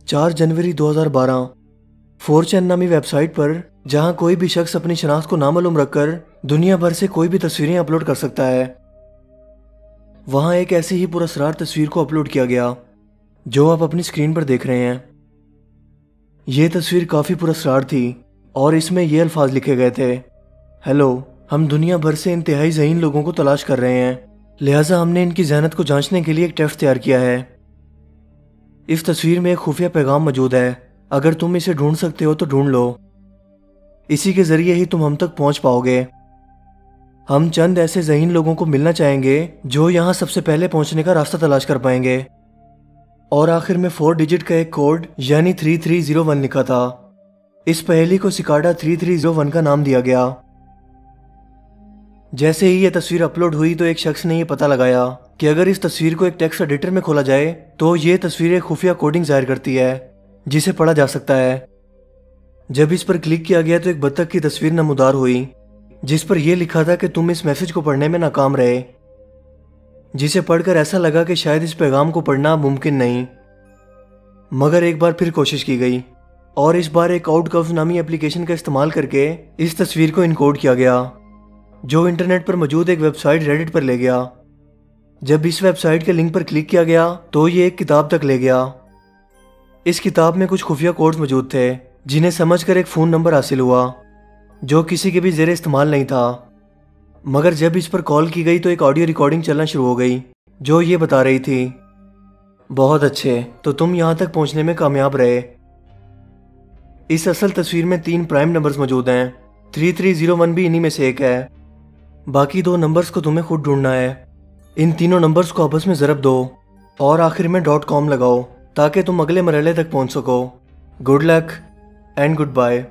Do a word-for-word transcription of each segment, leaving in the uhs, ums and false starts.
चार जनवरी दो हज़ार बारह फोर चैन नामी वेबसाइट पर जहां कोई भी शख्स अपनी शनाख्त को नामालूम रखकर दुनिया भर से कोई भी तस्वीरें अपलोड कर सकता है, वहां एक ऐसी ही पुरस्कार तस्वीर को अपलोड किया गया जो आप अपनी स्क्रीन पर देख रहे हैं। ये तस्वीर काफ़ी पुरस्कार थी और इसमें ये अल्फाज लिखे गए थे, हेलो, हम दुनिया भर से इंतहाई ज़हीन लोगों को तलाश कर रहे हैं, लिहाजा हमने इनकी जहनत को जांचने के लिए एक टेस्ट तैयार किया है। इस तस्वीर में एक खुफिया पैगाम मौजूद है, अगर तुम इसे ढूंढ सकते हो तो ढूंढ लो, इसी के ज़रिए ही तुम हम तक पहुंच पाओगे। हम चंद ऐसे ज़हीन लोगों को मिलना चाहेंगे जो यहाँ सबसे पहले पहुंचने का रास्ता तलाश कर पाएंगे। और आखिर में फोर डिजिट का एक कोड यानी थ्री थ्री ज़ीरो वन लिखा था। इस पहेली को Cicada three three zero one का नाम दिया गया। जैसे ही यह तस्वीर अपलोड हुई तो एक शख्स ने यह पता लगाया कि अगर इस तस्वीर को एक टेक्स्ट एडिटर में खोला जाए तो ये तस्वीर एक खुफिया कोडिंग जाहिर करती है जिसे पढ़ा जा सकता है। जब इस पर क्लिक किया गया तो एक बत्तख की तस्वीर नमूदार हुई जिस पर यह लिखा था कि तुम इस मैसेज को पढ़ने में नाकाम रहे, जिसे पढ़कर ऐसा लगा कि शायद इस पैगाम को पढ़ना मुमकिन नहीं। मगर एक बार फिर कोशिश की गई और इस बार एक आउटकव्स नामी एप्लीकेशन का इस्तेमाल करके इस तस्वीर को इनकोड किया गया जो इंटरनेट पर मौजूद एक वेबसाइट रेडिट पर ले गया। जब इस वेबसाइट के लिंक पर क्लिक किया गया तो ये एक किताब तक ले गया। इस किताब में कुछ खुफिया कोड्स मौजूद थे जिन्हें समझकर एक फ़ोन नंबर हासिल हुआ जो किसी के भी ज़ेरे इस्तेमाल नहीं था। मगर जब इस पर कॉल की गई तो एक ऑडियो रिकॉर्डिंग चलना शुरू हो गई जो ये बता रही थी, बहुत अच्छे, तो तुम यहाँ तक पहुँचने में कामयाब रहे। इस असल तस्वीर में तीन प्राइम नंबर्स मौजूद हैं, थ्री थ्री ज़ीरो वन भी इन्हीं में से एक है। बाकी दो नंबर्स को तुम्हें खुद ढूंढना है। इन तीनों नंबर्स को आपस में ज़रब दो और आखिर में डॉट कॉम लगाओ ताकि तुम अगले मरहले तक पहुंच सको। Good luck and goodbye.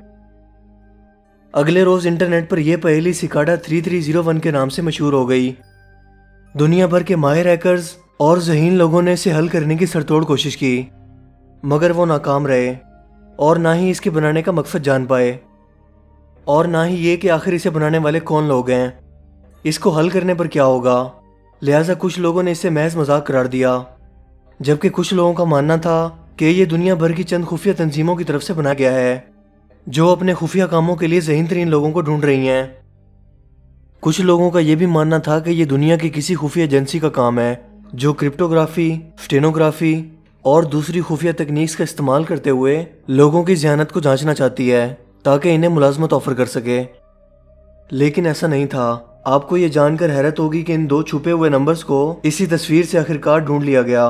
अगले रोज़ इंटरनेट पर यह पहेली Cicada three three zero one के नाम से मशहूर हो गई। दुनिया भर के माहिर हैकर्स और ज़हीन लोगों ने इसे हल करने की सरतोड़ कोशिश की मगर वो नाकाम रहे और ना ही इसके बनाने का मकसद जान पाए और ना ही ये कि आखिर इसे बनाने वाले कौन लोग हैं, इसको हल करने पर क्या होगा। लिहाजा कुछ लोगों ने इसे महज मजाक करार दिया जबकि कुछ लोगों का मानना था कि ये दुनिया भर की चंद खुफिया तंजीमों की तरफ से बनाया गया है जो अपने खुफिया कामों के लिए ज़हीन तरीन लोगों को ढूंढ रही हैं। कुछ लोगों का यह भी मानना था कि यह दुनिया की किसी खुफिया एजेंसी का काम है जो क्रिप्टोग्राफी, स्टेनोग्राफी और दूसरी खुफिया तकनीक का इस्तेमाल करते हुए लोगों की ज़हानत को जांचना चाहती है ताकि इन्हें मुलाजमत ऑफर कर सके। लेकिन ऐसा नहीं था। आपको ये जानकर हैरत होगी कि इन दो छुपे हुए नंबर्स को इसी तस्वीर से आखिरकार ढूंढ लिया गया।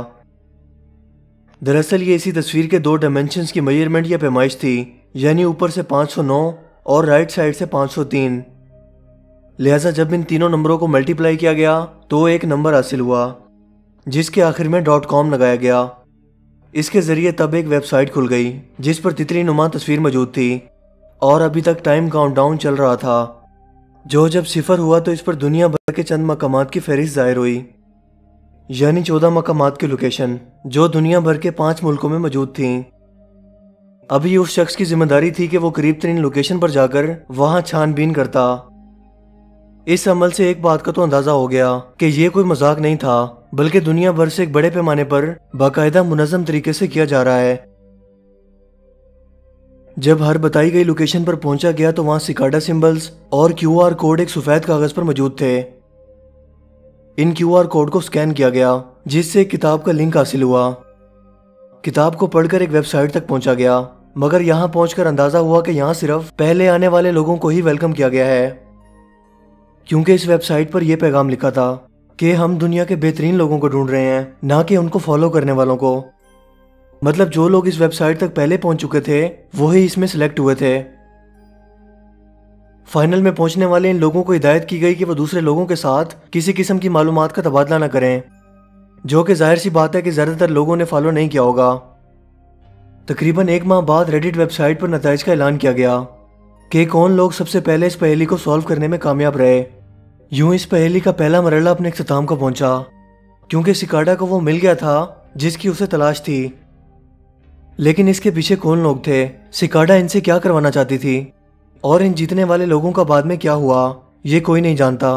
दरअसल ये इसी तस्वीर के दो डायमेंशंस की मेजरमेंट या पैमाइश थी, यानी ऊपर से पाँच सौ नौ और राइट साइड से पाँच सौ तीन। लिहाजा जब इन तीनों नंबरों को मल्टीप्लाई किया गया तो एक नंबर हासिल हुआ जिसके आखिर में डॉट कॉम लगाया गया। इसके ज़रिए तब एक वेबसाइट खुल गई जिस पर तितली नुमा तस्वीर मौजूद थी और अभी तक टाइम काउंटडाउन चल रहा था, जो जब सिफर हुआ तो इस पर दुनिया भर के चंद मकामात की फहरिस्त जाहिर हुई, यानी चौदह मकामात की लोकेशन जो दुनिया भर के पांच मुल्कों में मौजूद थीं। अभी उस शख्स की जिम्मेदारी थी कि वो करीब तरीन लोकेशन पर जाकर वहां छानबीन करता। इस अमल से एक बात का तो अंदाजा हो गया कि यह कोई मजाक नहीं था बल्कि दुनिया भर से एक बड़े पैमाने पर बाकायदा मुनज़्ज़म तरीके से किया जा रहा है। जब हर बताई गई लोकेशन पर पहुंचा गया तो वहां सिकाडा सिंबल्स और क्यू आर कोड एक सफेद कागज पर मौजूद थे। इन क्यू आर कोड को स्कैन किया गया जिससे एक किताब का लिंक हासिल हुआ। किताब को पढ़कर एक वेबसाइट तक पहुंचा गया मगर यहां पहुंचकर अंदाजा हुआ कि यहां सिर्फ पहले आने वाले लोगों को ही वेलकम किया गया है, क्योंकि इस वेबसाइट पर यह पैगाम लिखा था कि हम दुनिया के बेहतरीन लोगों को ढूंढ रहे हैं, ना कि उनको फॉलो करने वालों को। मतलब जो लोग इस वेबसाइट तक पहले पहुंच चुके थे वही इसमें सिलेक्ट हुए थे। फाइनल में पहुंचने वाले इन लोगों को हिदायत की गई कि वो दूसरे लोगों के साथ किसी किस्म की मालूमात का तबादला न करें, जो कि जाहिर सी बात है कि ज़्यादातर लोगों ने फॉलो नहीं किया होगा। तकरीबन एक माह बाद रेडिट वेबसाइट पर नताइज का ऐलान किया गया कि कौन लोग सबसे पहले इस पहेली को सॉल्व करने में कामयाब रहे। यूं इस पहेली का पहला मरहला अपने इख्तिताम को पहुंचा क्योंकि सिकाडा को वो मिल गया था जिसकी उसे तलाश थी। लेकिन इसके पीछे कौन लोग थे, सिकाडा इनसे क्या करवाना चाहती थी और इन जीतने वाले लोगों का बाद में क्या हुआ ये कोई नहीं जानता।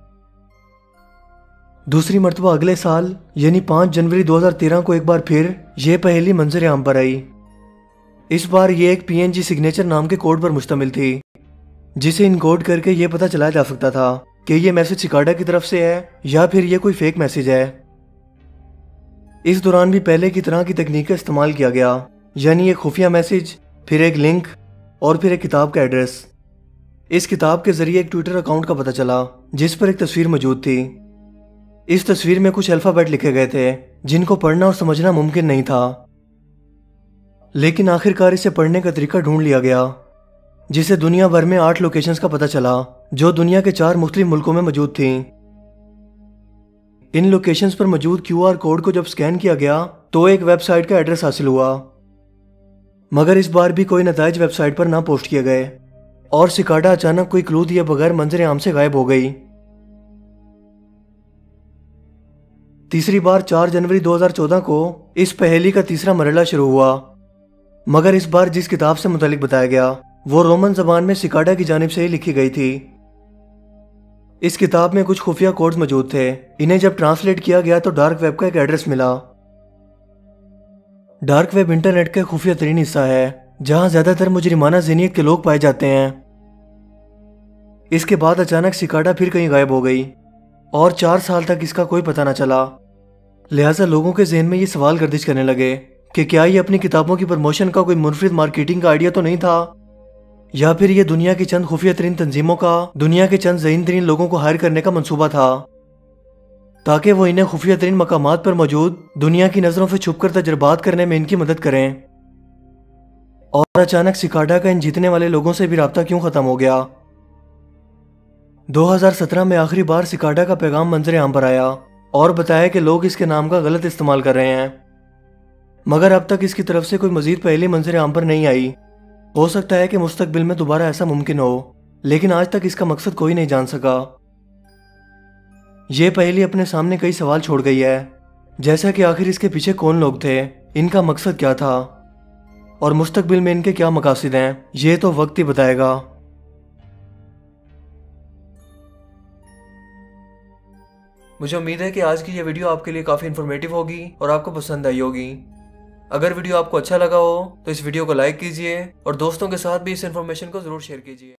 दूसरी मर्तबा अगले साल यानी पाँच जनवरी दो हज़ार तेरह को एक बार फिर ये पहेली मंजर आम पर आई। इस बार ये एक पीएनजी सिग्नेचर नाम के कोड पर मुश्तमिल थी, जिसे इनकोड करके ये पता चलाया जा सकता था कि ये मैसेज सिकाडा की तरफ से है या फिर ये कोई फेक मैसेज है। इस दौरान भी पहले की तरह की तकनीक का इस्तेमाल किया गया, यानी एक खुफिया मैसेज, फिर एक लिंक और फिर एक किताब का एड्रेस। इस किताब के जरिए एक ट्विटर अकाउंट का पता चला जिस पर एक तस्वीर मौजूद थी। इस तस्वीर में कुछ अल्फाबेट लिखे गए थे जिनको पढ़ना और समझना मुमकिन नहीं था, लेकिन आखिरकार इसे पढ़ने का तरीका ढूंढ लिया गया, जिसे दुनिया भर में आठ लोकेशंस का पता चला जो दुनिया के चार मुख्तलिफ मुल्कों में मौजूद थी। इन लोकेशंस पर मौजूद क्यूआर कोड को जब स्कैन किया गया तो एक वेबसाइट का एड्रेस हासिल हुआ, मगर इस बार भी कोई नताइज वेबसाइट पर ना पोस्ट किए गए और सिकाडा अचानक कोई क्लू दिए बगैर मंजर आम से गायब हो गई। तीसरी बार चार जनवरी दो हज़ार चौदह को इस पहेली का तीसरा मरहला शुरू हुआ, मगर इस बार जिस किताब से मुतालिक बताया गया वो रोमन जबान में सिकाडा की जानिब से ही लिखी गई थी। इस किताब में कुछ खुफिया कोड्स मौजूद थे। इन्हें जब ट्रांसलेट किया गया तो डार्क वेब का एक एड्रेस मिला। डार्क वेब इंटरनेट का खुफिया तरीन हिस्सा है जहां ज्यादातर मुजरिमाना ज़हनियत के लोग पाए जाते हैं। इसके बाद अचानक सिकाडा फिर कहीं गायब हो गई और चार साल तक इसका कोई पता न चला। लिहाजा लोगों के जहन में ये सवाल गर्दिश करने लगे कि क्या ये अपनी किताबों की प्रमोशन का कोई मुनफरिद मार्केटिंग का आइडिया तो नहीं था, या फिर ये दुनिया की चंद खुफिया तरीन तंजीमों का दुनिया के चंद ज़हीन तरीन लोगों को हायर करने का मंसूबा था, ताकि वो इन्हें खुफिया तरीन मकामात पर मौजूद दुनिया की नज़रों से छुपकर तजर्बात करने में इनकी मदद करें। और अचानक सिकाडा का इन जीतने वाले लोगों से भी राब्ता क्यों खत्म हो गया? दो हज़ार सत्रह में आखिरी बार सिकाडा का पैगाम मंजर आम पर आया और बताया कि लोग इसके नाम का गलत इस्तेमाल कर रहे हैं, मगर अब तक इसकी तरफ से कोई मजीद पहली मंजर आम पर नहीं आई। हो सकता है कि मुस्तकबिल में दोबारा ऐसा मुमकिन हो, लेकिन आज तक इसका मकसद कोई नहीं जान सका। यह पहेली अपने सामने कई सवाल छोड़ गई है, जैसा कि आखिर इसके पीछे कौन लोग थे, इनका मकसद क्या था और मुस्तकबिल में इनके क्या मकासद हैं, ये तो वक्त ही बताएगा। मुझे उम्मीद है कि आज की यह वीडियो आपके लिए काफ़ी इन्फॉर्मेटिव होगी और आपको पसंद आई होगी। अगर वीडियो आपको अच्छा लगा हो तो इस वीडियो को लाइक कीजिए और दोस्तों के साथ भी इस इन्फॉर्मेशन को ज़रूर शेयर कीजिए।